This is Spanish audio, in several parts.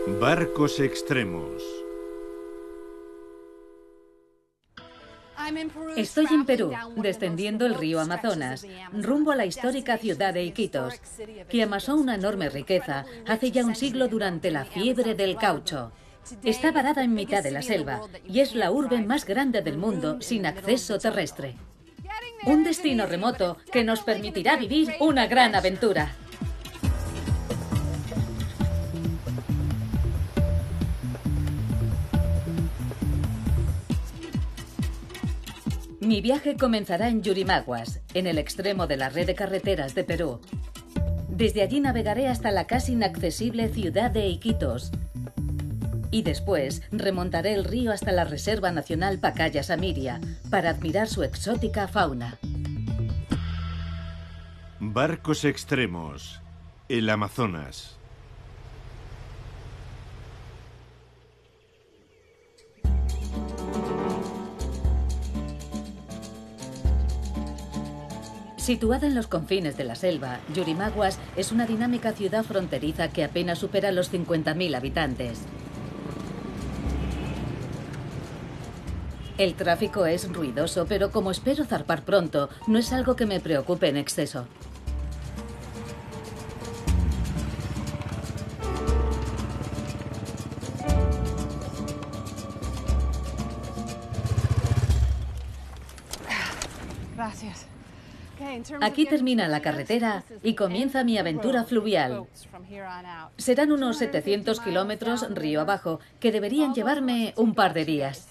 Barcos extremos. Estoy en Perú, descendiendo el río Amazonas, rumbo a la histórica ciudad de Iquitos, que amasó una enorme riqueza hace ya un siglo durante la fiebre del caucho. Está varada en mitad de la selva y es la urbe más grande del mundo sin acceso terrestre. Un destino remoto que nos permitirá vivir una gran aventura. Mi viaje comenzará en Yurimaguas, en el extremo de la red de carreteras de Perú. Desde allí navegaré hasta la casi inaccesible ciudad de Iquitos. Y después remontaré el río hasta la Reserva Nacional Pacaya-Samiria para admirar su exótica fauna. Barcos extremos. El Amazonas. Situada en los confines de la selva, Yurimaguas es una dinámica ciudad fronteriza que apenas supera los 50.000 habitantes. El tráfico es ruidoso, pero como espero zarpar pronto, no es algo que me preocupe en exceso. Gracias. Aquí termina la carretera y comienza mi aventura fluvial. Serán unos 700 kilómetros río abajo, que deberían llevarme un par de días.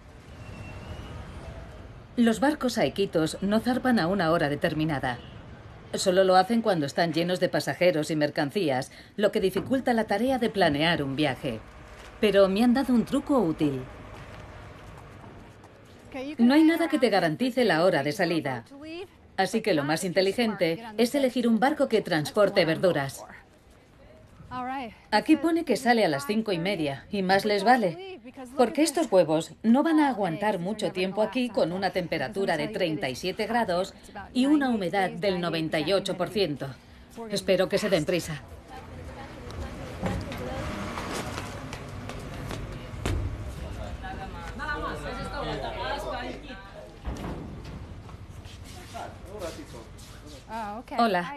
Los barcos a Iquitos no zarpan a una hora determinada. Solo lo hacen cuando están llenos de pasajeros y mercancías, lo que dificulta la tarea de planear un viaje. Pero me han dado un truco útil. No hay nada que te garantice la hora de salida. Así que lo más inteligente es elegir un barco que transporte verduras. Aquí pone que sale a las 5:30 y más les vale, porque estos huevos no van a aguantar mucho tiempo aquí con una temperatura de 37 grados y una humedad del 98%. Espero que se den prisa. Hola.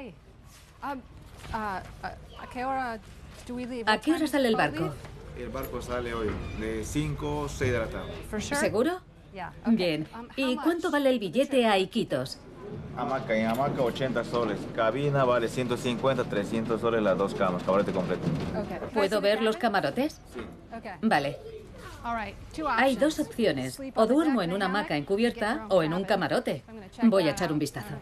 ¿A qué hora sale el barco? El barco sale hoy, de 5 o 6 de la tarde. ¿Seguro? Bien. ¿Y cuánto vale el billete a Iquitos? Hamaca, en hamaca 80 soles. Cabina vale 150, 300 soles las dos camas, cabrete completo. ¿Puedo ver los camarotes? Sí. Vale. Hay dos opciones. O duermo en una hamaca encubierta o en un camarote. Voy a echar un vistazo.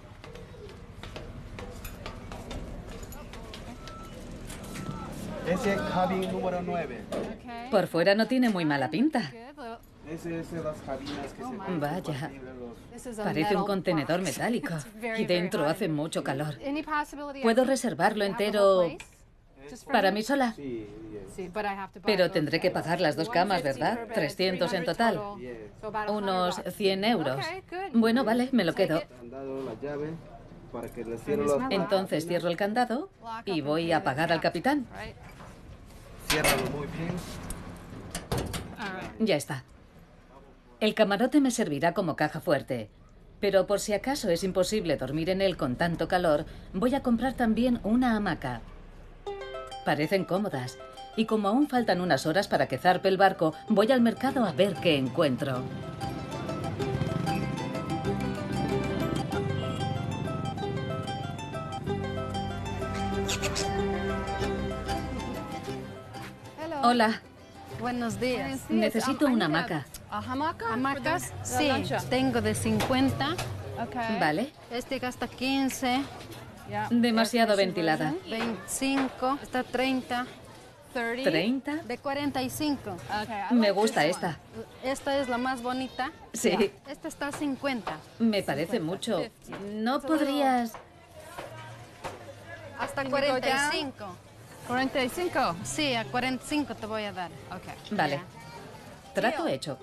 Ese es cabin número 9. Por fuera no tiene muy mala pinta. Ese es las cabinas que se Vaya. Parece un contenedor metálico. Y dentro hace mucho calor. ¿Puedo reservarlo entero para mí sola? Sí. Pero tendré que pagar las dos camas, ¿verdad? 300 en total. Unos 100 euros. Bueno, vale, me lo quedo. Han dado la llave para que les cierre los... Entonces cierro el candado y voy a pagar al capitán. Ciérralo muy bien. Ya está. El camarote me servirá como caja fuerte. Pero por si acaso es imposible dormir en él con tanto calor, voy a comprar también una hamaca. Parecen cómodas. Y como aún faltan unas horas para que zarpe el barco, voy al mercado a ver qué encuentro. Hola. Buenos días. Necesito una hamaca. ¿Hamacas? Sí, tengo de 50. Vale. Este gasta 15. Demasiado ventilada. 25. Está 30. 30. De 45. Me gusta esta. Esta es la más bonita. Sí. Esta está a 50. Me parece mucho. ¿No podrías...? Hasta 45. 45. Sí, a 45 te voy a dar. Vale. Trato hecho.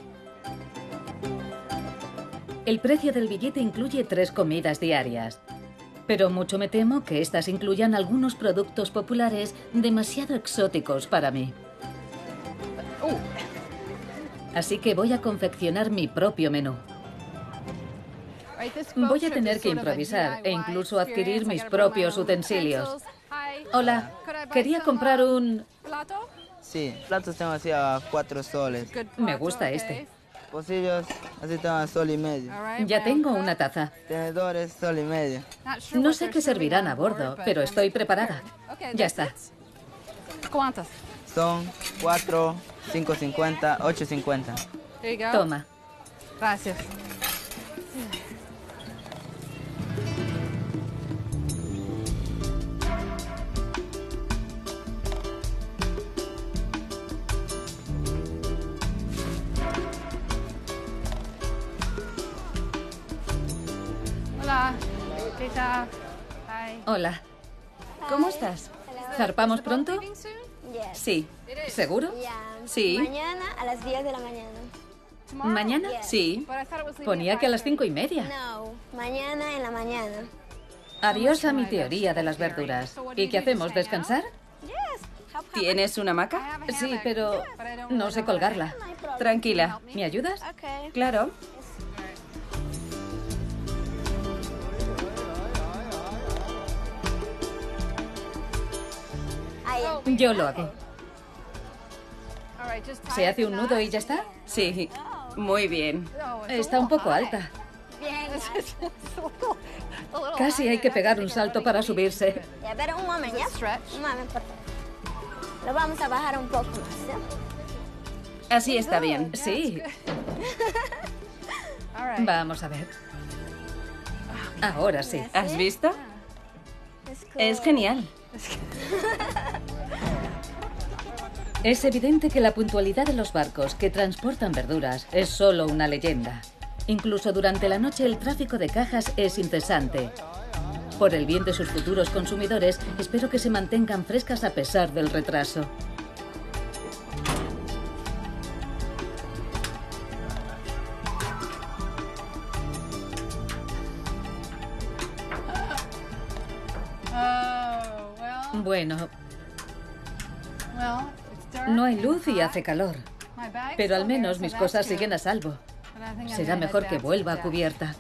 El precio del billete incluye 3 comidas diarias. Pero mucho me temo que estas incluyan algunos productos populares demasiado exóticos para mí. Así que voy a confeccionar mi propio menú. Voy a tener que improvisar e incluso adquirir mis propios utensilios. Hola, quería comprar un... Sí, platos tengo así a 4 soles. Me gusta este. Pocillos así tengo a sol y medio. Ya tengo una taza. Tenedores, sol y medio. No sé qué servirán a bordo, pero estoy preparada. Ya está. ¿Cuántas? Son 4, 5.50, 8.50. Toma. Gracias. Hola. ¿Qué tal? Hi. Hola. ¿Cómo estás? ¿Zarpamos pronto? Sí. ¿Seguro? Sí. Mañana a las 10 de la mañana. ¿Mañana? Sí. Ponía que a las 5:30. No, mañana en la mañana. Adiós a mi teoría de las verduras. ¿Y qué hacemos? ¿Descansar? ¿Tienes una hamaca? Sí, pero no sé colgarla. Tranquila. ¿Me ayudas? Okay. Claro. Ahí. Yo lo hago. ¿Se hace un nudo y ya está? Sí. Muy bien. Está un poco alta. Bien. Casi hay que pegar un salto para subirse. Ya, pero un momento, ¿ya? Un momento, por favor. Lo vamos a bajar un poco más, ¿ya? Así está bien. Sí. Vamos a ver. Ahora sí. ¿Has visto? Es Es genial. Es evidente que la puntualidad de los barcos que transportan verduras es solo una leyenda. Incluso durante la noche el tráfico de cajas es incesante. Por el bien de sus futuros consumidores, espero que se mantengan frescas a pesar del retraso. Bueno, no hay luz y hace calor, pero al menos mis cosas siguen a salvo. Será mejor que vuelva a cubierta.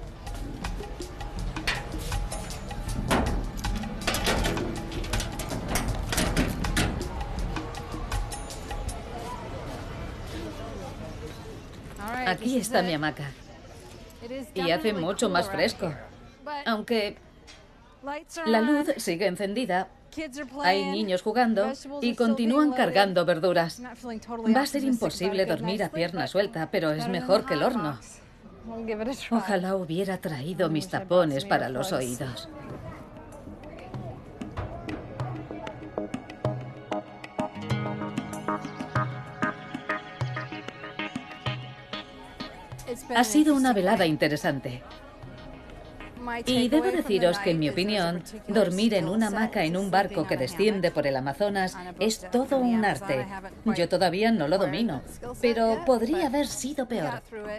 Aquí está mi hamaca. Y hace mucho más fresco. Aunque la luz sigue encendida, hay niños jugando y continúan cargando verduras. Va a ser imposible dormir a pierna suelta, pero es mejor que el horno. Ojalá hubiera traído mis tapones para los oídos. Ha sido una velada interesante. Y debo deciros que, en mi opinión, dormir en una hamaca en un barco que desciende por el Amazonas es todo un arte. Yo todavía no lo domino, pero podría haber sido peor.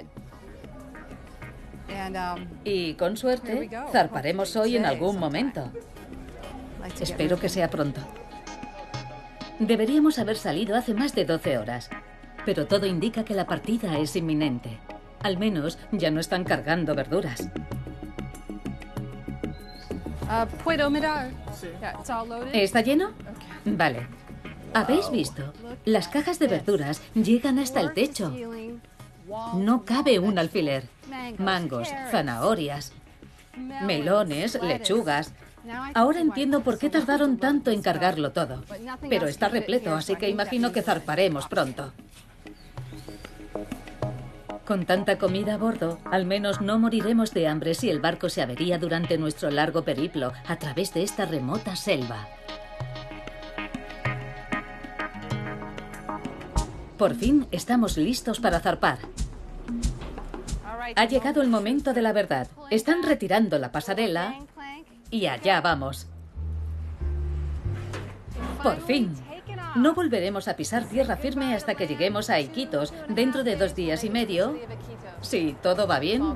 Y con suerte, zarparemos hoy en algún momento. Espero que sea pronto. Deberíamos haber salido hace más de 12 horas, pero todo indica que la partida es inminente. Al menos ya no están cargando verduras. ¿Puedo mirar? ¿Está lleno? Vale. ¿Habéis visto? Las cajas de verduras llegan hasta el techo. No cabe un alfiler. Mangos, zanahorias, melones, lechugas. Ahora entiendo por qué tardaron tanto en cargarlo todo. Pero está repleto, así que imagino que zarparemos pronto. Con tanta comida a bordo, al menos no moriremos de hambre si el barco se avería durante nuestro largo periplo a través de esta remota selva. Por fin estamos listos para zarpar. Ha llegado el momento de la verdad. Están retirando la pasarela y allá vamos. Por fin. No volveremos a pisar tierra firme hasta que lleguemos a Iquitos dentro de 2 días y medio. Si todo va bien.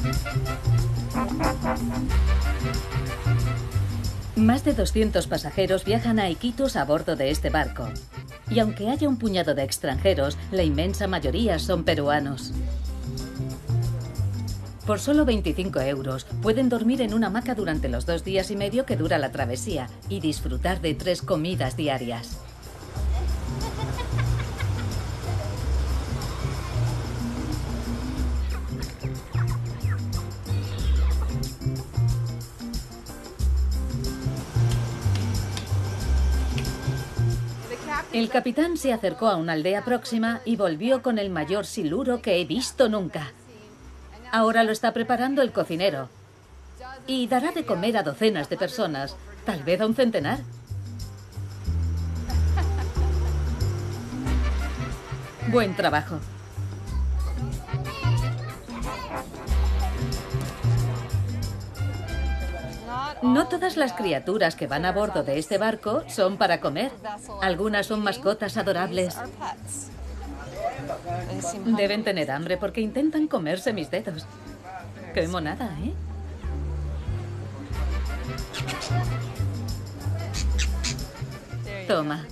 Más de 200 pasajeros viajan a Iquitos a bordo de este barco. Y aunque haya un puñado de extranjeros, la inmensa mayoría son peruanos. Por solo 25 euros pueden dormir en una hamaca durante los 2 días y medio que dura la travesía y disfrutar de 3 comidas diarias. El capitán se acercó a una aldea próxima y volvió con el mayor siluro que he visto nunca. Ahora lo está preparando el cocinero. Y dará de comer a docenas de personas, tal vez a un centenar. Buen trabajo. No todas las criaturas que van a bordo de este barco son para comer. Algunas son mascotas adorables. Deben tener hambre porque intentan comerse mis dedos. ¡Qué monada, eh! Toma.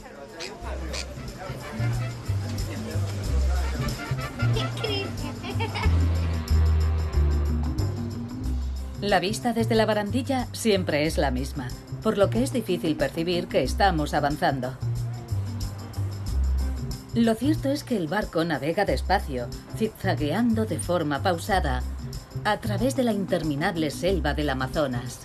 La vista desde la barandilla siempre es la misma, por lo que es difícil percibir que estamos avanzando. Lo cierto es que el barco navega despacio, zigzagueando de forma pausada, a través de la interminable selva del Amazonas.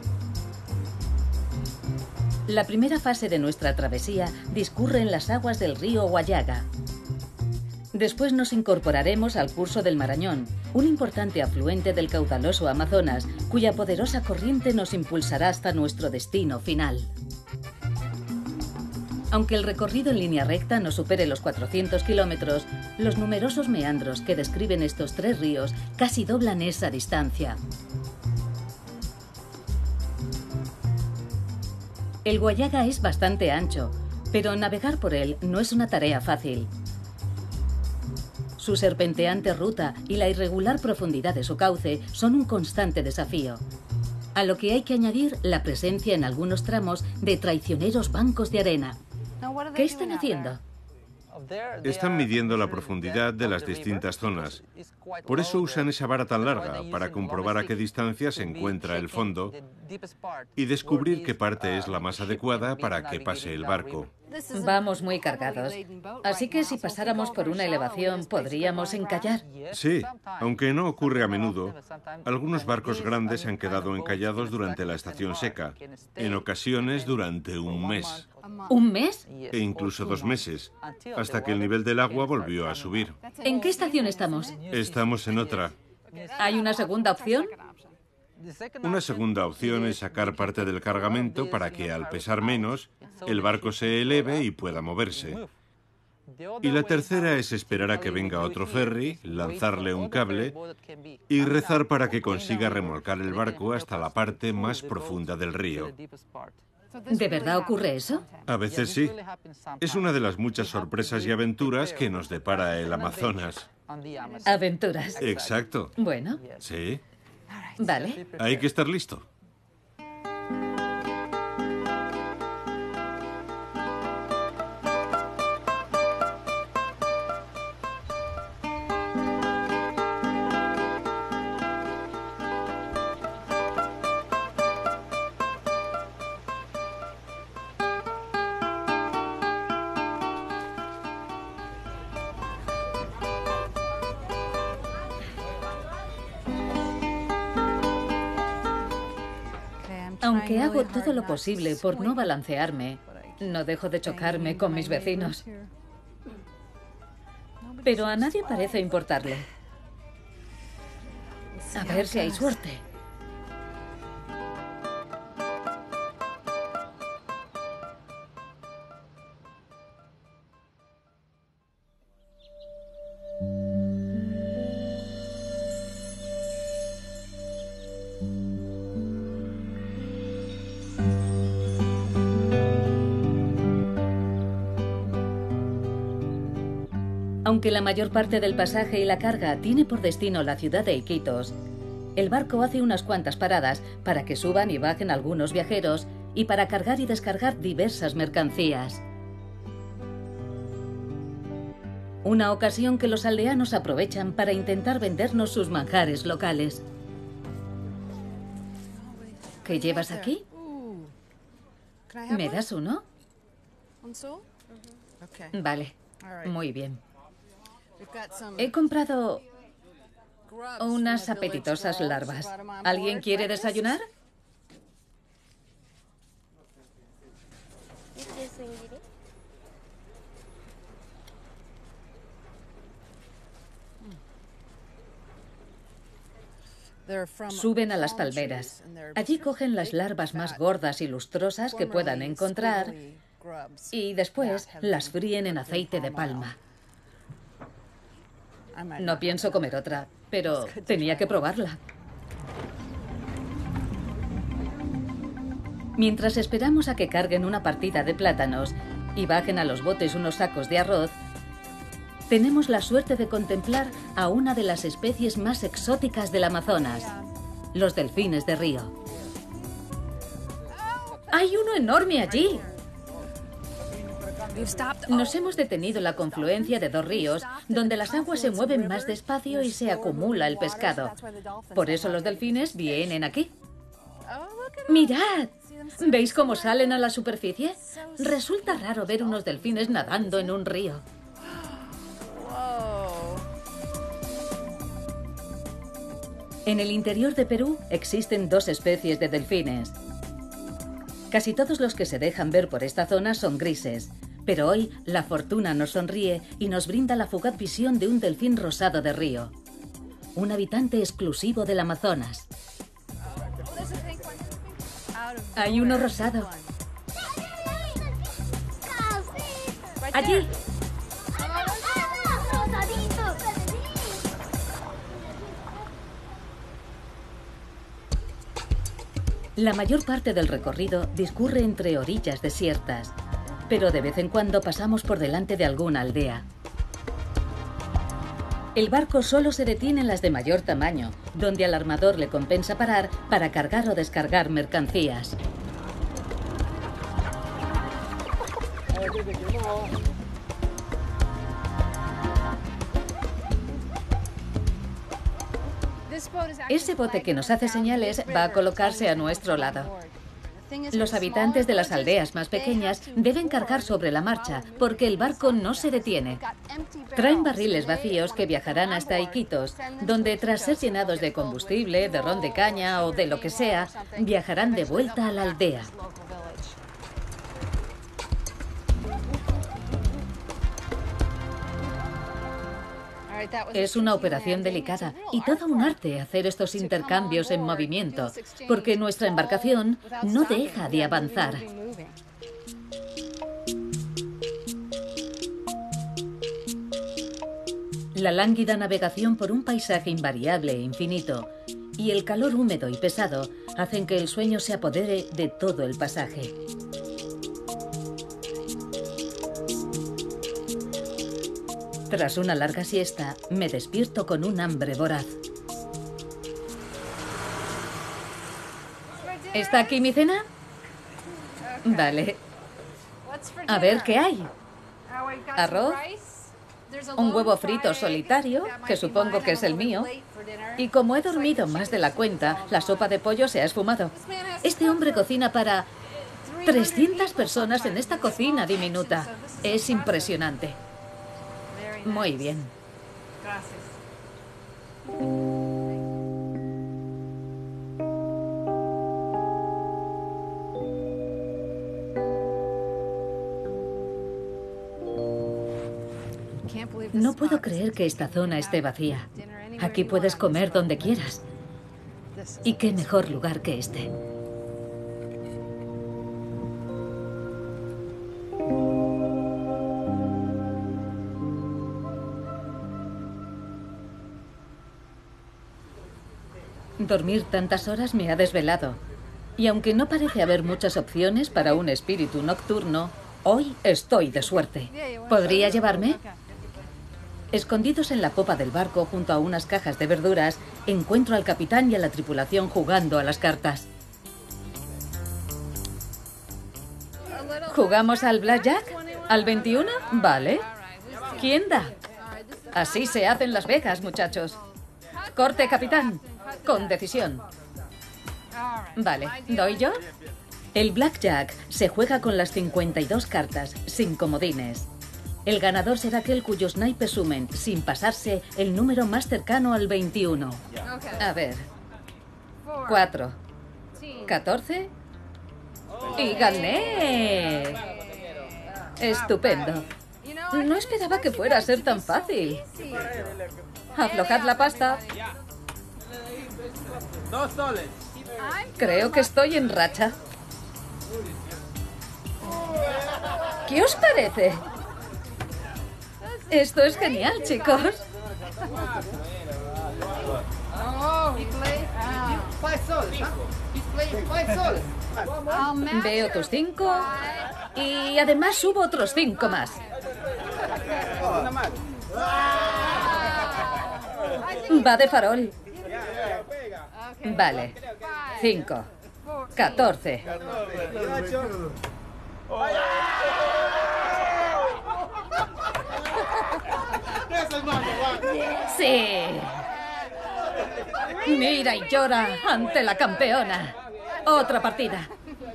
La primera fase de nuestra travesía discurre en las aguas del río Huallaga. Después nos incorporaremos al curso del Marañón, un importante afluente del caudaloso Amazonas, cuya poderosa corriente nos impulsará hasta nuestro destino final. Aunque el recorrido en línea recta no supere los 400 kilómetros, los numerosos meandros que describen estos 3 ríos casi doblan esa distancia. El Huallaga es bastante ancho, pero navegar por él no es una tarea fácil. Su serpenteante ruta y la irregular profundidad de su cauce son un constante desafío, a lo que hay que añadir la presencia en algunos tramos de traicioneros bancos de arena. ¿Qué están haciendo? Están midiendo la profundidad de las distintas zonas. Por eso usan esa vara tan larga, para comprobar a qué distancia se encuentra el fondo y descubrir qué parte es la más adecuada para que pase el barco. Vamos muy cargados, así que si pasáramos por una elevación, ¿podríamos encallar? Sí, aunque no ocurre a menudo, algunos barcos grandes han quedado encallados durante la estación seca, en ocasiones durante un mes. ¿Un mes? E incluso 2 meses, hasta que el nivel del agua volvió a subir. ¿En qué estación estamos? Estamos en otra. ¿Hay una segunda opción? Una segunda opción es sacar parte del cargamento para que, al pesar menos, el barco se eleve y pueda moverse. Y la tercera es esperar a que venga otro ferry, lanzarle un cable y rezar para que consiga remolcar el barco hasta la parte más profunda del río. ¿De verdad ocurre eso? A veces sí. Es una de las muchas sorpresas y aventuras que nos depara el Amazonas. Aventuras. Exacto. Bueno, Sí. vale. Hay que estar listo. Aunque hago todo lo posible por no balancearme, no dejo de chocarme con mis vecinos. Pero a nadie parece importarle. A ver si hay suerte. Aunque la mayor parte del pasaje y la carga tiene por destino la ciudad de Iquitos, El barco hace unas cuantas paradas para que suban y bajen algunos viajeros y para cargar y descargar diversas mercancías. Una ocasión que los aldeanos aprovechan para intentar vendernos sus manjares locales. ¿Qué llevas aquí? ¿Me das uno? Vale, muy bien. He comprado unas apetitosas larvas. ¿Alguien quiere desayunar? Suben a las palmeras. Allí cogen las larvas más gordas y lustrosas que puedan encontrar y después las fríen en aceite de palma. No pienso comer otra, pero tenía que probarla. Mientras esperamos a que carguen una partida de plátanos y bajen a los botes unos sacos de arroz, tenemos la suerte de contemplar a una de las especies más exóticas del Amazonas, los delfines de río. ¡Hay uno enorme allí! Nos hemos detenido en la confluencia de dos ríos, donde las aguas se mueven más despacio y se acumula el pescado. Por eso los delfines vienen aquí. ¡Mirad! ¿Veis cómo salen a la superficie? Resulta raro ver unos delfines nadando en un río. En el interior de Perú existen dos especies de delfines. Casi todos los que se dejan ver por esta zona son grises, pero hoy la fortuna nos sonríe y nos brinda la fugaz visión de un delfín rosado de río, un habitante exclusivo del Amazonas. Hay uno rosado. Allí. La mayor parte del recorrido discurre entre orillas desiertas, pero de vez en cuando pasamos por delante de alguna aldea. El barco solo se detiene en las de mayor tamaño, donde al armador le compensa parar para cargar o descargar mercancías. Ese bote que nos hace señales va a colocarse a nuestro lado. Los habitantes de las aldeas más pequeñas deben cargar sobre la marcha porque el barco no se detiene. Traen barriles vacíos que viajarán hasta Iquitos, donde tras ser llenados de combustible, de ron de caña o de lo que sea, viajarán de vuelta a la aldea. Es una operación delicada y todo un arte hacer estos intercambios en movimiento, porque nuestra embarcación no deja de avanzar. La lánguida navegación por un paisaje invariable e infinito y el calor húmedo y pesado hacen que el sueño se apodere de todo el pasaje. Tras una larga siesta, me despierto con un hambre voraz. ¿Está aquí mi cena? Vale. A ver qué hay. Arroz, un huevo frito solitario, que supongo que es el mío, y como he dormido más de la cuenta, la sopa de pollo se ha esfumado. Este hombre cocina para 300 personas en esta cocina diminuta. Es impresionante. Muy bien. Gracias. No puedo creer que esta zona esté vacía. Aquí puedes comer donde quieras. ¿Y qué mejor lugar que este? Dormir tantas horas me ha desvelado. Y aunque no parece haber muchas opciones para un espíritu nocturno, hoy estoy de suerte. ¿Podría llevarme? Escondidos en la popa del barco junto a unas cajas de verduras, encuentro al capitán y a la tripulación jugando a las cartas. ¿Jugamos al blackjack? ¿Al 21? Vale. ¿Quién da? Así se hacen Las Vegas, muchachos. Corte, capitán. Con decisión. Vale, ¿doy yo? El blackjack se juega con las 52 cartas, sin comodines. El ganador será aquel cuyos naipes sumen, sin pasarse, el número más cercano al 21. A ver. 4. 14. ¡Y gané! Estupendo. No esperaba que fuera a ser tan fácil. Aflojad la pasta. 2 soles. Creo que estoy en racha. ¿Qué os parece? Esto es genial, chicos. Veo tus 5 y además subo otros 5 más. Va de farol. Vale. 5. 14. Sí. Mira y llora ante la campeona. Otra partida.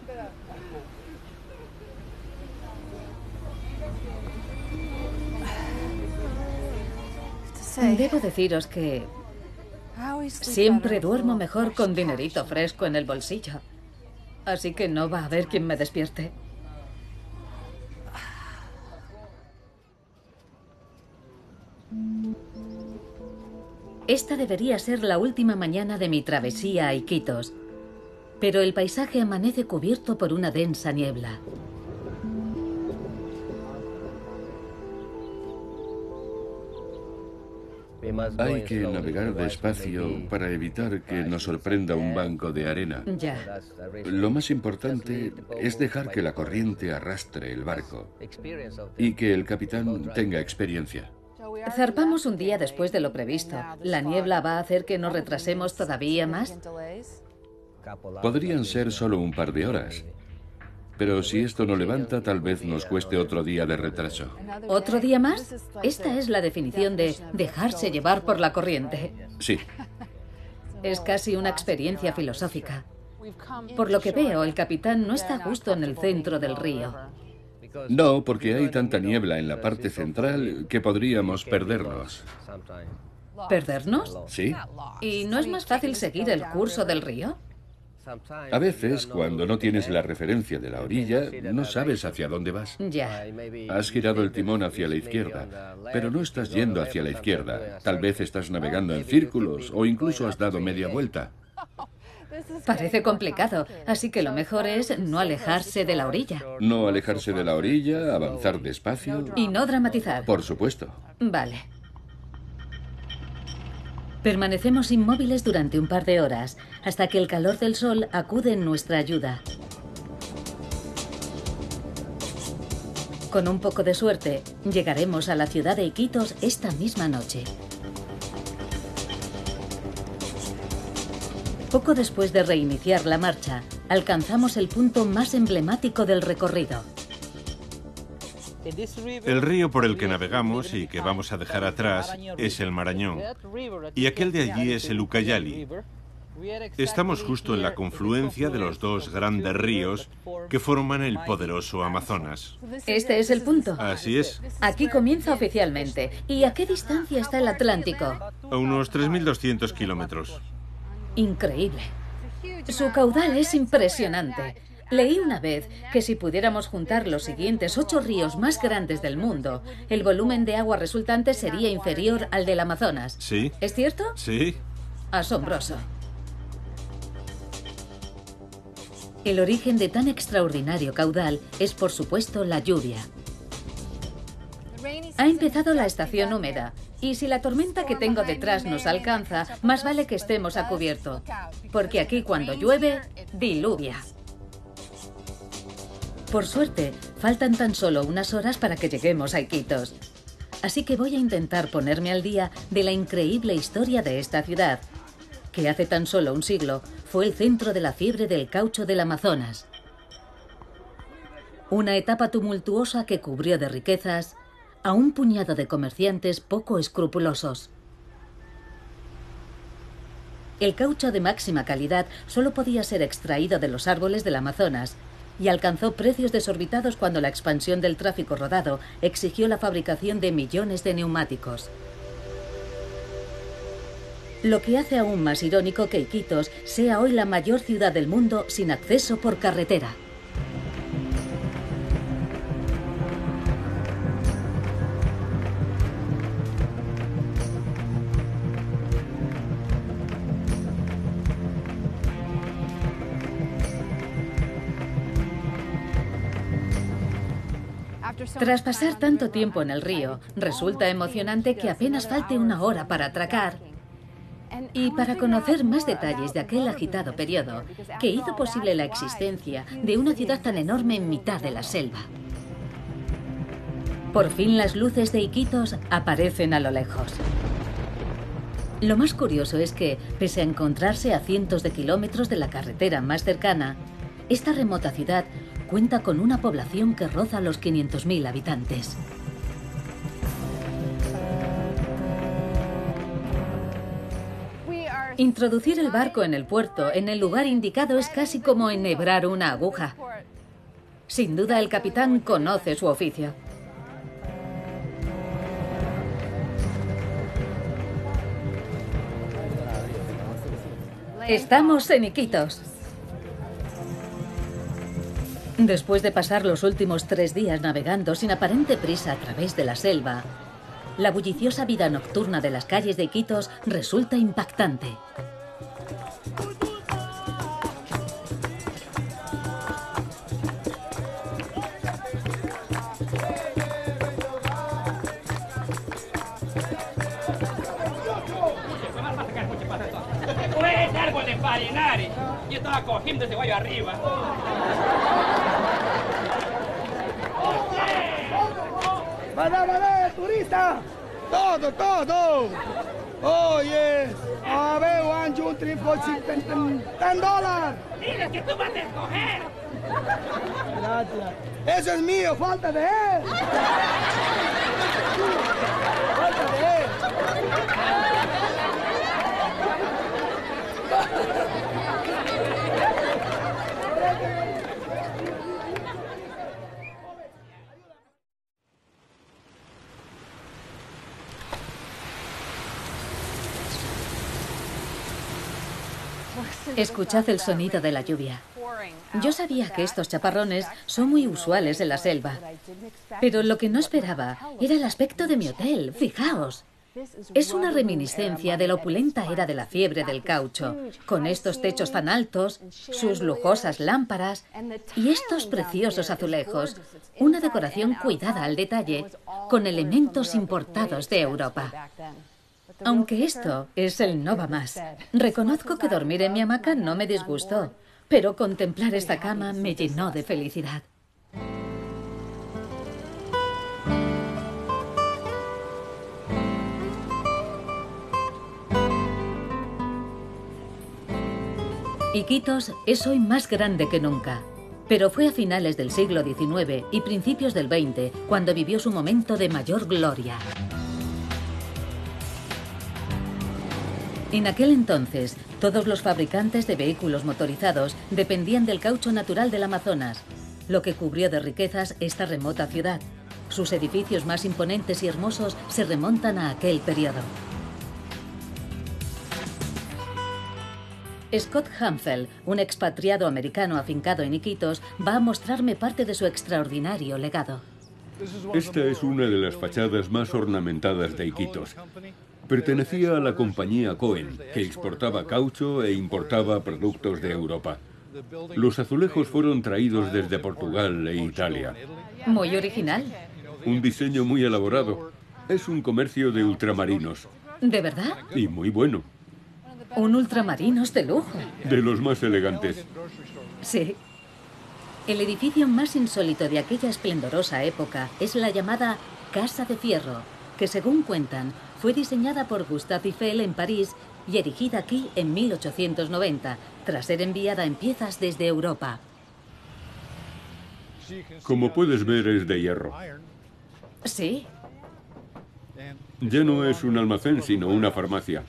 Debo deciros que siempre duermo mejor con dinerito fresco en el bolsillo. Así que no va a haber quien me despierte. Esta debería ser la última mañana de mi travesía a Iquitos, pero el paisaje amanece cubierto por una densa niebla. Hay que navegar despacio para evitar que nos sorprenda un banco de arena. Ya. Lo más importante es dejar que la corriente arrastre el barco y que el capitán tenga experiencia. Zarpamos un día después de lo previsto. ¿La niebla va a hacer que nos retrasemos todavía más? Podrían ser solo un par de horas. Pero si esto no levanta, tal vez nos cueste otro día de retraso. ¿Otro día más? Esta es la definición de dejarse llevar por la corriente. Sí. Es casi una experiencia filosófica. Por lo que veo, el capitán no está justo en el centro del río. No, porque hay tanta niebla en la parte central que podríamos perdernos. ¿Perdernos? Sí. ¿Y no es más fácil seguir el curso del río? A veces, cuando no tienes la referencia de la orilla, no sabes hacia dónde vas. Ya. Has girado el timón hacia la izquierda, pero no estás yendo hacia la izquierda. Tal vez estás navegando en círculos o incluso has dado media vuelta. Parece complicado, así que lo mejor es no alejarse de la orilla. No alejarse de la orilla, avanzar despacio. Y no dramatizar. Por supuesto. Vale. Permanecemos inmóviles durante un par de horas, hasta que el calor del sol acude en nuestra ayuda. Con un poco de suerte, llegaremos a la ciudad de Iquitos esta misma noche. Poco después de reiniciar la marcha, alcanzamos el punto más emblemático del recorrido. El río por el que navegamos y que vamos a dejar atrás es el Marañón, y aquel de allí es el Ucayali. Estamos justo en la confluencia de los dos grandes ríos que forman el poderoso Amazonas. ¿Este es el punto? Así es. Aquí comienza oficialmente. ¿Y a qué distancia está el Atlántico? A unos 3.200 kilómetros. Increíble. Su caudal es impresionante. Leí una vez que si pudiéramos juntar los siguientes 8 ríos más grandes del mundo, el volumen de agua resultante sería inferior al del Amazonas. ¿Sí? ¿Es cierto? Sí. Asombroso. El origen de tan extraordinario caudal es, por supuesto, la lluvia. Ha empezado la estación húmeda, y si la tormenta que tengo detrás nos alcanza, más vale que estemos a cubierto, porque aquí cuando llueve, diluvia. Por suerte, faltan tan solo unas horas para que lleguemos a Iquitos. Así que voy a intentar ponerme al día de la increíble historia de esta ciudad, que hace tan solo un siglo fue el centro de la fiebre del caucho del Amazonas. Una etapa tumultuosa que cubrió de riquezas a un puñado de comerciantes poco escrupulosos. El caucho de máxima calidad solo podía ser extraído de los árboles del Amazonas y alcanzó precios desorbitados cuando la expansión del tráfico rodado exigió la fabricación de millones de neumáticos. Lo que hace aún más irónico que Iquitos sea hoy la mayor ciudad del mundo sin acceso por carretera. Tras pasar tanto tiempo en el río, resulta emocionante que apenas falte una hora para atracar y para conocer más detalles de aquel agitado periodo que hizo posible la existencia de una ciudad tan enorme en mitad de la selva. Por fin las luces de Iquitos aparecen a lo lejos. Lo más curioso es que, pese a encontrarse a cientos de kilómetros de la carretera más cercana, esta remota ciudad cuenta con una población que roza los 500.000 habitantes. Introducir el barco en el puerto, en el lugar indicado, es casi como enhebrar una aguja. Sin duda, el capitán conoce su oficio. Estamos en Iquitos. Después de pasar los últimos 3 días navegando sin aparente prisa a través de la selva, la bulliciosa vida nocturna de las calles de Iquitos resulta impactante. Es árbol de Parinari. Yo estaba cogiendo ese guayo arriba. ¡Maná, turista! ¡Todo, todo! Oye, a ver, $1, $2, $3, $4, $10. ¡Dile que tú vas a escoger! Gracias. ¡Eso es mío! ¡Falta de él! ¡Falta de él! Escuchad el sonido de la lluvia. Yo sabía que estos chaparrones son muy usuales en la selva, pero lo que no esperaba era el aspecto de mi hotel. Fijaos. Es una reminiscencia de la opulenta era de la fiebre del caucho, con estos techos tan altos, sus lujosas lámparas y estos preciosos azulejos, una decoración cuidada al detalle, con elementos importados de Europa. Aunque esto es el no va más. Reconozco que dormir en mi hamaca no me disgustó, pero contemplar esta cama me llenó de felicidad. Iquitos es hoy más grande que nunca, pero fue a finales del siglo XIX y principios del XX cuando vivió su momento de mayor gloria. En aquel entonces, todos los fabricantes de vehículos motorizados dependían del caucho natural del Amazonas, lo que cubrió de riquezas esta remota ciudad. Sus edificios más imponentes y hermosos se remontan a aquel periodo. Scott Hanfel, un expatriado americano afincado en Iquitos, va a mostrarme parte de su extraordinario legado. Esta es una de las fachadas más ornamentadas de Iquitos. Pertenecía a la compañía Cohen, que exportaba caucho e importaba productos de Europa. Los azulejos fueron traídos desde Portugal e Italia. Muy original. Un diseño muy elaborado. Es un comercio de ultramarinos. ¿De verdad? Y muy bueno. Un ultramarinos de lujo. De los más elegantes. Sí. El edificio más insólito de aquella esplendorosa época es la llamada Casa de Fierro, que según cuentan, fue diseñada por Gustave Eiffel en París y erigida aquí en 1890, tras ser enviada en piezas desde Europa. Como puedes ver, es de hierro. Sí. Ya no es un almacén, sino una farmacia.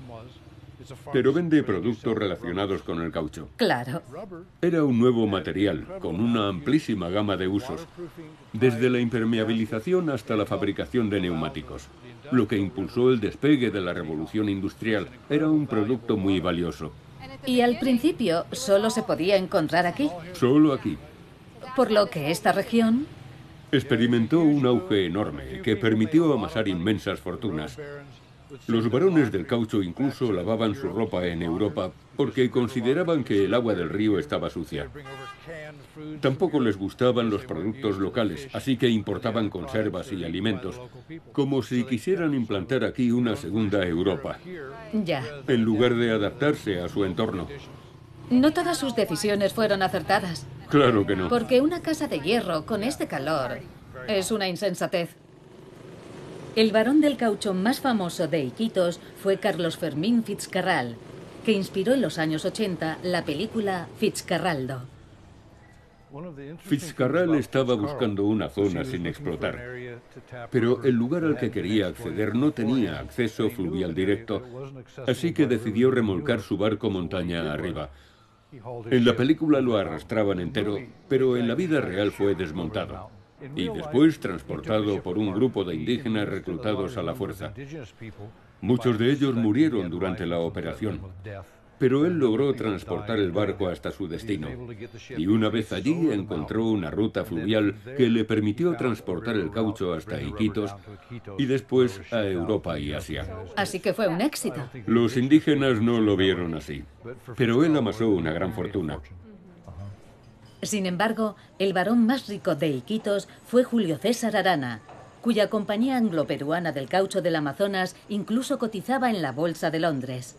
Pero vende productos relacionados con el caucho. Claro. Era un nuevo material, con una amplísima gama de usos, desde la impermeabilización hasta la fabricación de neumáticos, lo que impulsó el despegue de la revolución industrial. Era un producto muy valioso. Y al principio solo se podía encontrar aquí. Solo aquí. Por lo que esta región experimentó un auge enorme que permitió amasar inmensas fortunas. Los barones del caucho incluso lavaban su ropa en Europa porque consideraban que el agua del río estaba sucia. Tampoco les gustaban los productos locales, así que importaban conservas y alimentos, como si quisieran implantar aquí una segunda Europa, ya, en lugar de adaptarse a su entorno. No todas sus decisiones fueron acertadas. Claro que no. Porque una casa de hierro con este calor es una insensatez. El barón del caucho más famoso de Iquitos fue Carlos Fermín Fitzcarral, que inspiró en los años 80 la película Fitzcarraldo. Fitzcarral estaba buscando una zona sin explotar, pero el lugar al que quería acceder no tenía acceso fluvial directo, así que decidió remolcar su barco montaña arriba. En la película lo arrastraban entero, pero en la vida real fue desmontado y después transportado por un grupo de indígenas reclutados a la fuerza. Muchos de ellos murieron durante la operación, pero él logró transportar el barco hasta su destino y una vez allí encontró una ruta fluvial que le permitió transportar el caucho hasta Iquitos y después a Europa y Asia. Así que fue un éxito. Los indígenas no lo vieron así, pero él amasó una gran fortuna. Sin embargo, el barón más rico de Iquitos fue Julio César Arana, cuya compañía anglo-peruana del caucho del Amazonas incluso cotizaba en la Bolsa de Londres.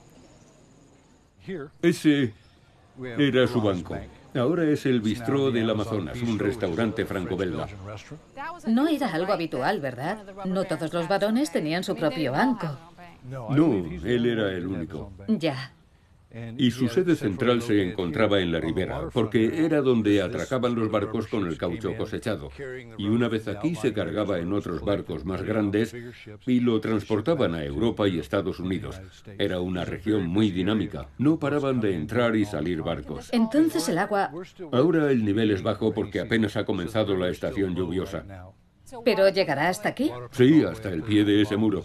Ese era su banco. Ahora es el Bistró del Amazonas, un restaurante franco-belga. No era algo habitual, ¿verdad? No todos los barones tenían su propio banco. No, él era el único. Ya. Y su sede central se encontraba en la ribera, porque era donde atracaban los barcos con el caucho cosechado. Y una vez aquí se cargaba en otros barcos más grandes y lo transportaban a Europa y Estados Unidos. Era una región muy dinámica. No paraban de entrar y salir barcos. Entonces el agua... Ahora el nivel es bajo porque apenas ha comenzado la estación lluviosa. ¿Pero llegará hasta aquí? Sí, hasta el pie de ese muro.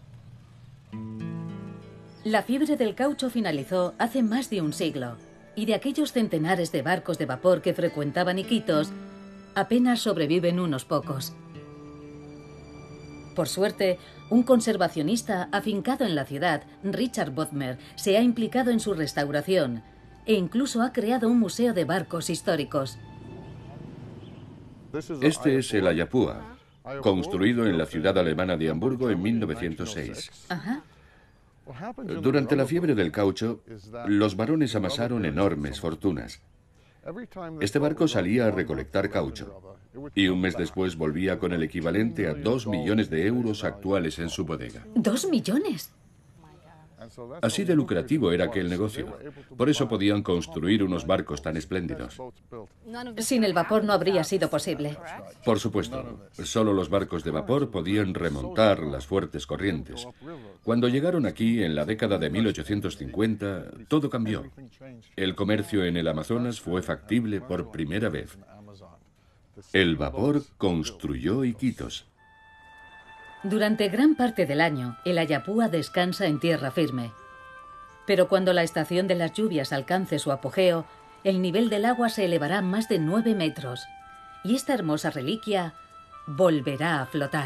La fiebre del caucho finalizó hace más de un siglo, y de aquellos centenares de barcos de vapor que frecuentaban Iquitos, apenas sobreviven unos pocos. Por suerte, un conservacionista afincado en la ciudad, Richard Bodmer, se ha implicado en su restauración e incluso ha creado un museo de barcos históricos. Este es el Ayapúa, construido en la ciudad alemana de Hamburgo en 1906. Ajá. Durante la fiebre del caucho, los barones amasaron enormes fortunas. Este barco salía a recolectar caucho y un mes después volvía con el equivalente a 2 millones de euros actuales en su bodega. ¿2 millones? Así de lucrativo era aquel negocio. Por eso podían construir unos barcos tan espléndidos. Sin el vapor no habría sido posible. Por supuesto, solo los barcos de vapor podían remontar las fuertes corrientes. Cuando llegaron aquí, en la década de 1850, todo cambió. El comercio en el Amazonas fue factible por primera vez. El vapor construyó Iquitos. Durante gran parte del año, el Ayapúa descansa en tierra firme. Pero cuando la estación de las lluvias alcance su apogeo, el nivel del agua se elevará más de 9 metros y esta hermosa reliquia volverá a flotar.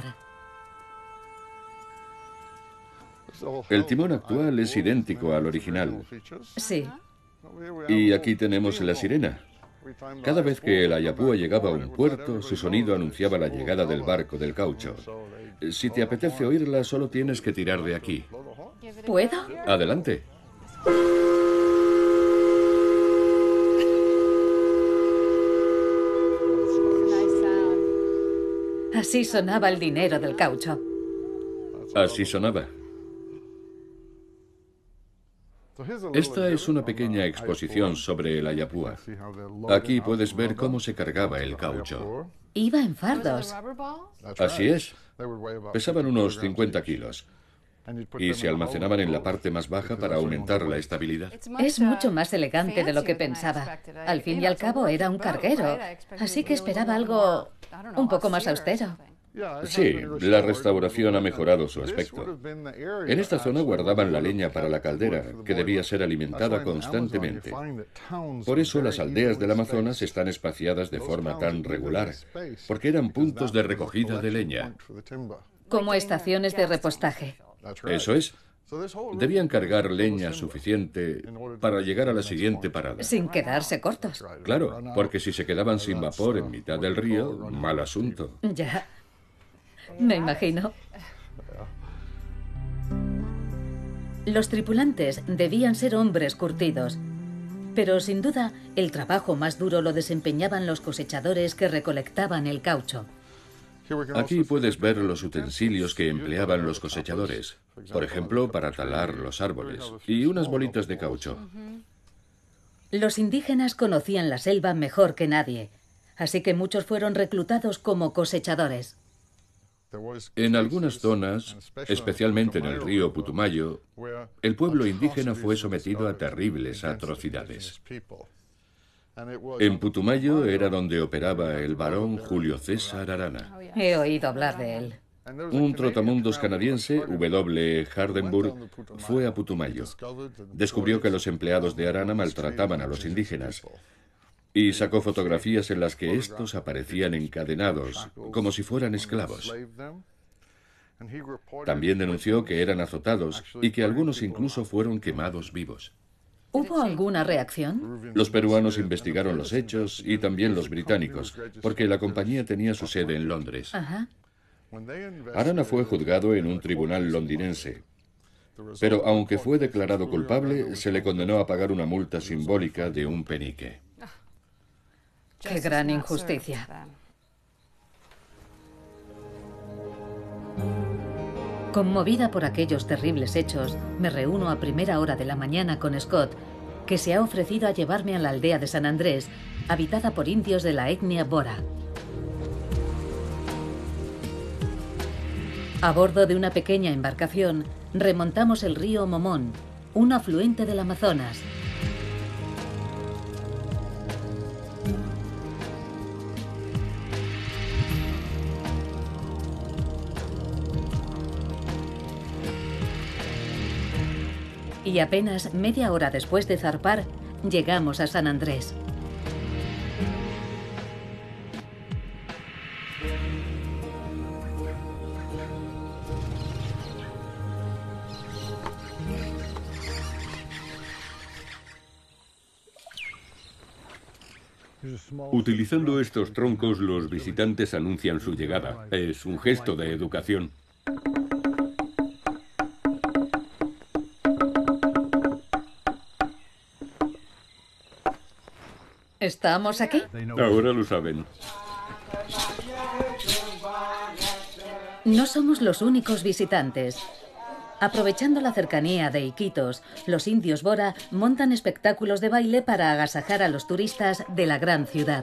El timón actual es idéntico al original. Sí. Y aquí tenemos la sirena. Cada vez que el Ayapúa llegaba a un puerto, su sonido anunciaba la llegada del barco del caucho. Si te apetece oírla, solo tienes que tirar de aquí. ¿Puedo? Adelante. Así sonaba el dinero del caucho. Así sonaba. Esta es una pequeña exposición sobre el Ayapúa. Aquí puedes ver cómo se cargaba el caucho. Iba en fardos. Así es. Pesaban unos 50 kilos. Y se almacenaban en la parte más baja para aumentar la estabilidad. Es mucho más elegante de lo que pensaba. Al fin y al cabo era un carguero, así que esperaba algo un poco más austero. Sí, la restauración ha mejorado su aspecto. En esta zona guardaban la leña para la caldera, que debía ser alimentada constantemente. Por eso las aldeas del Amazonas están espaciadas de forma tan regular, porque eran puntos de recogida de leña. Como estaciones de repostaje. Eso es. Debían cargar leña suficiente para llegar a la siguiente parada. Sin quedarse cortos. Claro, porque si se quedaban sin vapor en mitad del río, mal asunto. Ya. Me imagino. Los tripulantes debían ser hombres curtidos, pero sin duda el trabajo más duro lo desempeñaban los cosechadores que recolectaban el caucho. Aquí puedes ver los utensilios que empleaban los cosechadores, por ejemplo, para talar los árboles, y unas bolitas de caucho. Los indígenas conocían la selva mejor que nadie, así que muchos fueron reclutados como cosechadores. En algunas zonas, especialmente en el río Putumayo, el pueblo indígena fue sometido a terribles atrocidades. En Putumayo era donde operaba el barón Julio César Arana. He oído hablar de él. Un trotamundos canadiense, W. Hardenburg, fue a Putumayo. Descubrió que los empleados de Arana maltrataban a los indígenas y sacó fotografías en las que estos aparecían encadenados, como si fueran esclavos. También denunció que eran azotados y que algunos incluso fueron quemados vivos. ¿Hubo alguna reacción? Los peruanos investigaron los hechos y también los británicos, porque la compañía tenía su sede en Londres. Ajá. Arana fue juzgado en un tribunal londinense, pero aunque fue declarado culpable, se le condenó a pagar una multa simbólica de un penique. ¡Qué gran injusticia! Conmovida por aquellos terribles hechos, me reúno a primera hora de la mañana con Scott, que se ha ofrecido a llevarme a la aldea de San Andrés, habitada por indios de la etnia Bora. A bordo de una pequeña embarcación, remontamos el río Momón, un afluente del Amazonas. Y apenas media hora después de zarpar, llegamos a San Andrés. Utilizando estos troncos, los visitantes anuncian su llegada. Es un gesto de educación. ¿Estamos aquí? Ahora lo saben. No somos los únicos visitantes. Aprovechando la cercanía de Iquitos, los indios Bora montan espectáculos de baile para agasajar a los turistas de la gran ciudad.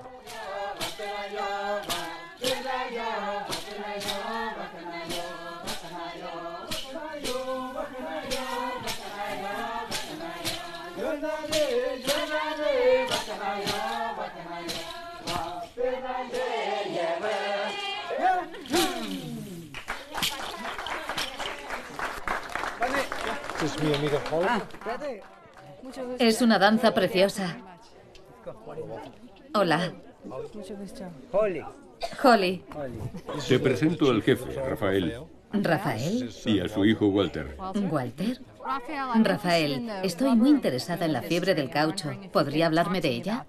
Es mi amiga Holly. Es una danza preciosa. Hola. Holly. Te presento al jefe, Rafael. ¿Rafael? Y a su hijo Walter. ¿Walter? Rafael, estoy muy interesada en la fiebre del caucho. ¿Podría hablarme de ella?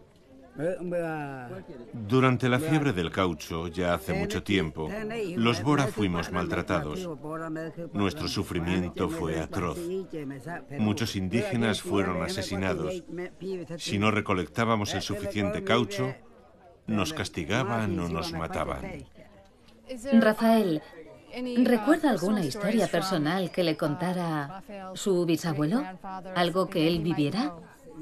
Durante la fiebre del caucho, ya hace mucho tiempo, los Bora fuimos maltratados. Nuestro sufrimiento fue atroz. Muchos indígenas fueron asesinados. Si no recolectábamos el suficiente caucho, nos castigaban o nos mataban. Rafael, ¿Recuerda alguna historia personal que le contara su bisabuelo? ¿Algo que él viviera?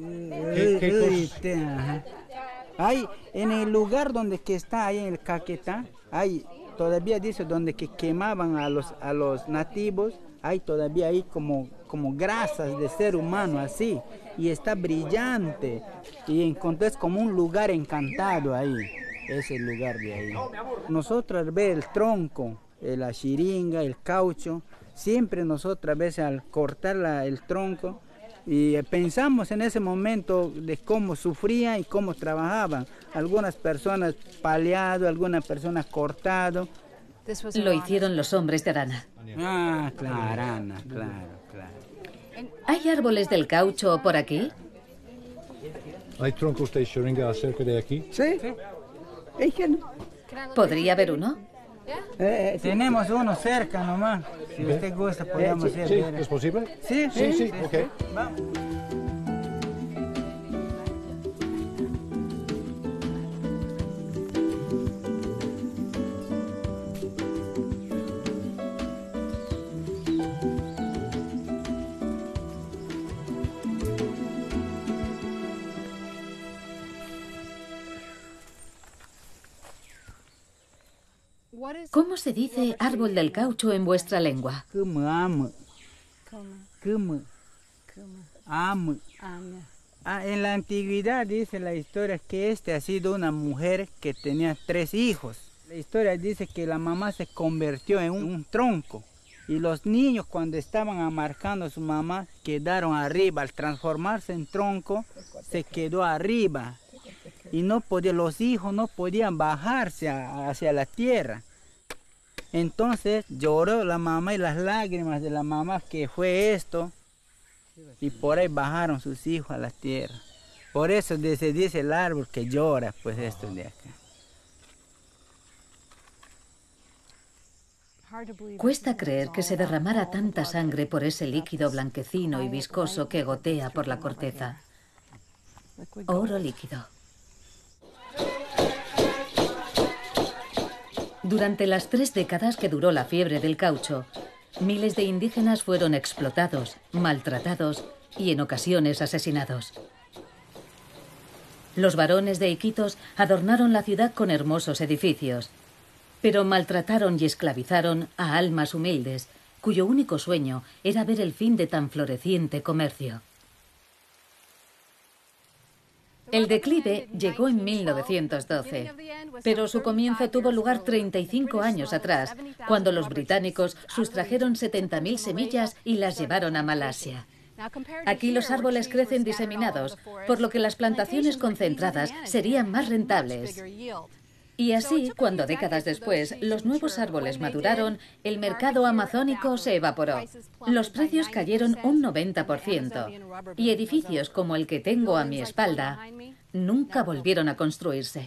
Hay en el lugar donde que está ahí en el Caquetá, hay todavía dice donde que quemaban a los nativos, hay todavía ahí como grasas de ser humano así, y está brillante, y encontrás como un lugar encantado ahí, ese lugar de ahí. Nosotros al ver el tronco, la xiringa, el caucho, siempre nosotros a veces al cortar el tronco, y pensamos en ese momento de cómo sufrían y cómo trabajaban. Algunas personas paleado, algunas personas cortado. Lo hicieron los hombres de Arana. Ah, claro, Arana, claro. ¿Hay árboles del caucho por aquí? ¿Hay troncos de xiringa cerca de aquí? Sí. ¿Podría haber uno? Tenemos uno cerca nomás. Si usted gusta, podemos ir. Sí, ¿es posible? Sí, ok. Vamos. ¿Cómo se dice árbol del caucho en vuestra lengua? En la antigüedad dice la historia que ha sido una mujer que tenía 3 hijos. La historia dice que la mamá se convirtió en un tronco y los niños cuando estaban amarcando a su mamá quedaron arriba. Al transformarse en tronco se quedó arriba y los hijos no podían bajarse hacia la tierra. Entonces lloró la mamá y las lágrimas de la mamá que fue esto. Y por ahí bajaron sus hijos a la tierra. Por eso se dice el árbol que llora, pues esto de acá. Cuesta creer que se derramara tanta sangre por ese líquido blanquecino y viscoso que gotea por la corteza. Oro líquido. Durante las 3 décadas que duró la fiebre del caucho, miles de indígenas fueron explotados, maltratados y en ocasiones asesinados. Los varones de Iquitos adornaron la ciudad con hermosos edificios, pero maltrataron y esclavizaron a almas humildes, cuyo único sueño era ver el fin de tan floreciente comercio. El declive llegó en 1912, pero su comienzo tuvo lugar 35 años atrás, cuando los británicos sustrajeron 70.000 semillas y las llevaron a Malasia. Aquí los árboles crecen diseminados, por lo que las plantaciones concentradas serían más rentables. Y así, cuando décadas después los nuevos árboles maduraron, el mercado amazónico se evaporó. Los precios cayeron un 90%, y edificios como el que tengo a mi espalda nunca volvieron a construirse.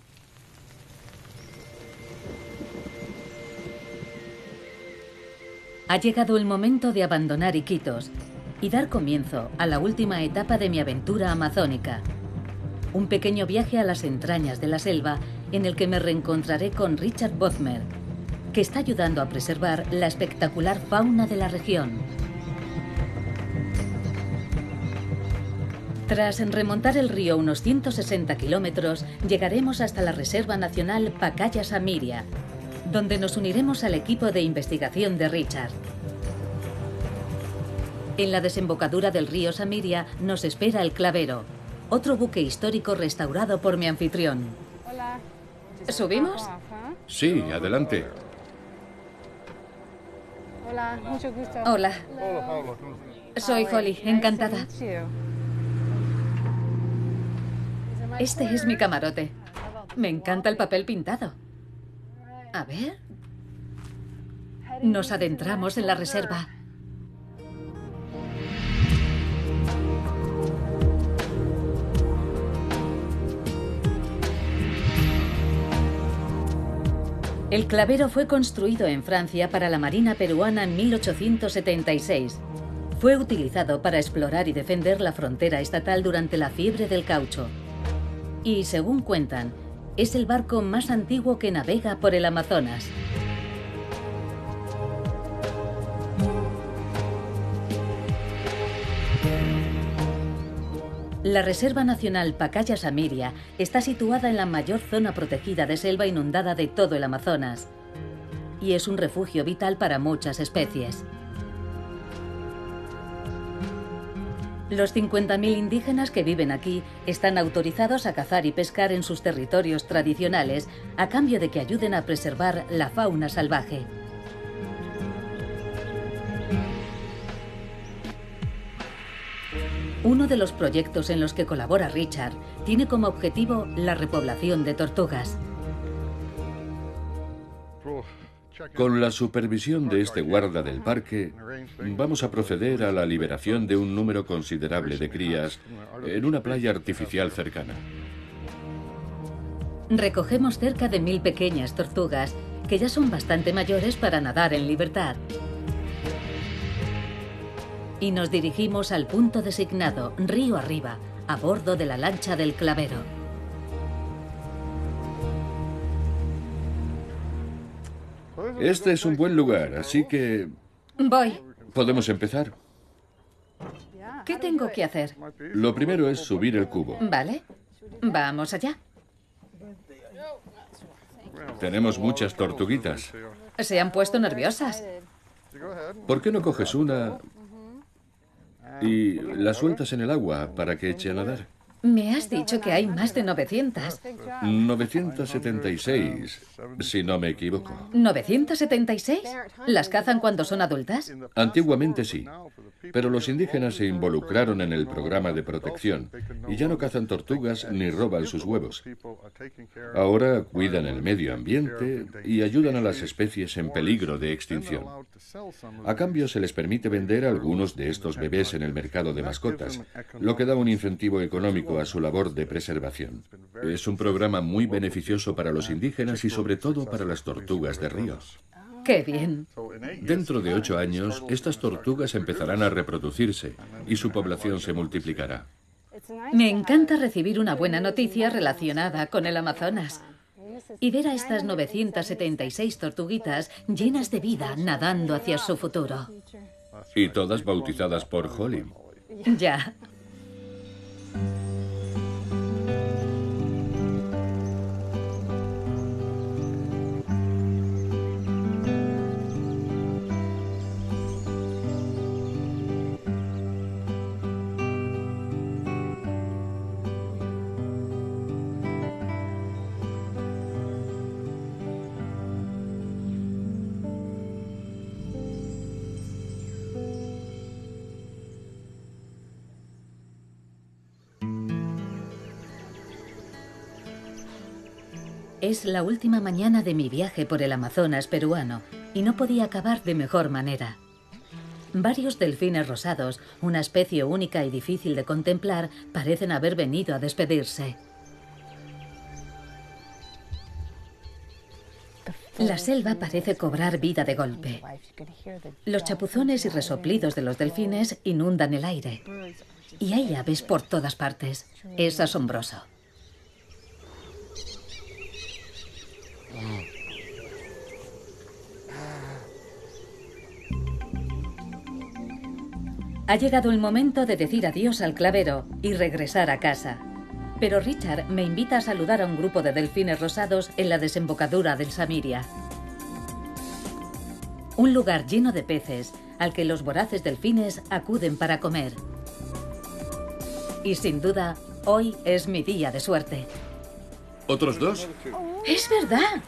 Ha llegado el momento de abandonar Iquitos y dar comienzo a la última etapa de mi aventura amazónica. Un pequeño viaje a las entrañas de la selva en el que me reencontraré con Richard Bodmer, que está ayudando a preservar la espectacular fauna de la región. Tras remontar el río unos 160 kilómetros, llegaremos hasta la Reserva Nacional Pacaya-Samiria, donde nos uniremos al equipo de investigación de Richard. En la desembocadura del río Samiria nos espera el Clavero, otro buque histórico restaurado por mi anfitrión. Hola. ¿Subimos? Sí, adelante. Hola, mucho gusto. Hola. Soy Holly, encantada. Este es mi camarote. Me encanta el papel pintado. A ver. Nos adentramos en la reserva. El Clavero fue construido en Francia para la Marina peruana en 1876. Fue utilizado para explorar y defender la frontera estatal durante la fiebre del caucho. Y, según cuentan, es el barco más antiguo que navega por el Amazonas. La Reserva Nacional Pacaya Samiria está situada en la mayor zona protegida de selva inundada de todo el Amazonas y es un refugio vital para muchas especies. Los 50.000 indígenas que viven aquí están autorizados a cazar y pescar en sus territorios tradicionales a cambio de que ayuden a preservar la fauna salvaje. Uno de los proyectos en los que colabora Richard tiene como objetivo la repoblación de tortugas. Con la supervisión de este guarda del parque, vamos a proceder a la liberación de un número considerable de crías en una playa artificial cercana. Recogemos cerca de 1000 pequeñas tortugas que ya son bastante mayores para nadar en libertad. Y nos dirigimos al punto designado, río arriba, a bordo de la lancha del Clavero. Este es un buen lugar, así que... Voy. ¿Podemos empezar? ¿Qué tengo que hacer? Lo primero es subir el cubo. Vale. Vamos allá. Tenemos muchas tortuguitas. Se han puesto nerviosas. ¿Por qué no coges una y la sueltas en el agua para que eche a nadar? Me has dicho que hay más de 900. 976, si no me equivoco. ¿976? ¿Las cazan cuando son adultas? Antiguamente sí, pero los indígenas se involucraron en el programa de protección y ya no cazan tortugas ni roban sus huevos. Ahora cuidan el medio ambiente y ayudan a las especies en peligro de extinción. A cambio se les permite vender algunos de estos bebés en el mercado de mascotas, lo que da un incentivo económico a su labor de preservación. Es un programa muy beneficioso para los indígenas y sobre todo para las tortugas de río. ¡Qué bien! Dentro de 8 años, estas tortugas empezarán a reproducirse y su población se multiplicará. Me encanta recibir una buena noticia relacionada con el Amazonas y ver a estas 976 tortuguitas llenas de vida nadando hacia su futuro. Y todas bautizadas por Holly. Ya. Es la última mañana de mi viaje por el Amazonas peruano y no podía acabar de mejor manera. Varios delfines rosados, una especie única y difícil de contemplar, parecen haber venido a despedirse. La selva parece cobrar vida de golpe. Los chapuzones y resoplidos de los delfines inundan el aire. Y hay aves por todas partes. Es asombroso. Ha llegado el momento de decir adiós al Clavero y regresar a casa. Pero Richard me invita a saludar a un grupo de delfines rosados en la desembocadura del Samiria. Un lugar lleno de peces al que los voraces delfines acuden para comer. Y sin duda, hoy es mi día de suerte. ¿Otros dos? ¡Es verdad!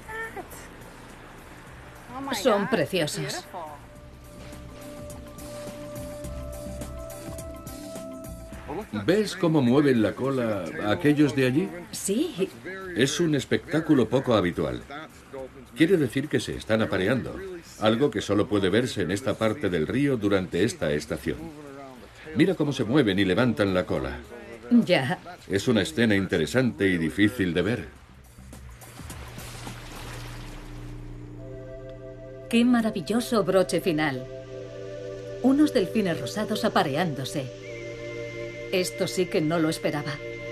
Son preciosos. ¿Ves cómo mueven la cola aquellos de allí? Sí. Es un espectáculo poco habitual. Quiere decir que se están apareando, algo que solo puede verse en esta parte del río durante esta estación. Mira cómo se mueven y levantan la cola. Ya. Es una escena interesante y difícil de ver. ¡Qué maravilloso broche final! Unos delfines rosados apareándose. Esto sí que no lo esperaba.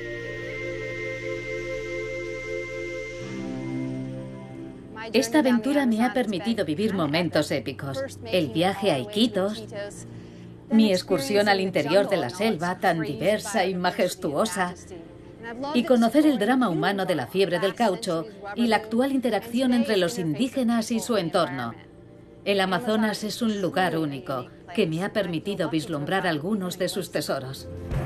Esta aventura me ha permitido vivir momentos épicos. El viaje a Iquitos, mi excursión al interior de la selva tan diversa y majestuosa, y conocer el drama humano de la fiebre del caucho y la actual interacción entre los indígenas y su entorno. El Amazonas es un lugar único que me ha permitido vislumbrar algunos de sus tesoros.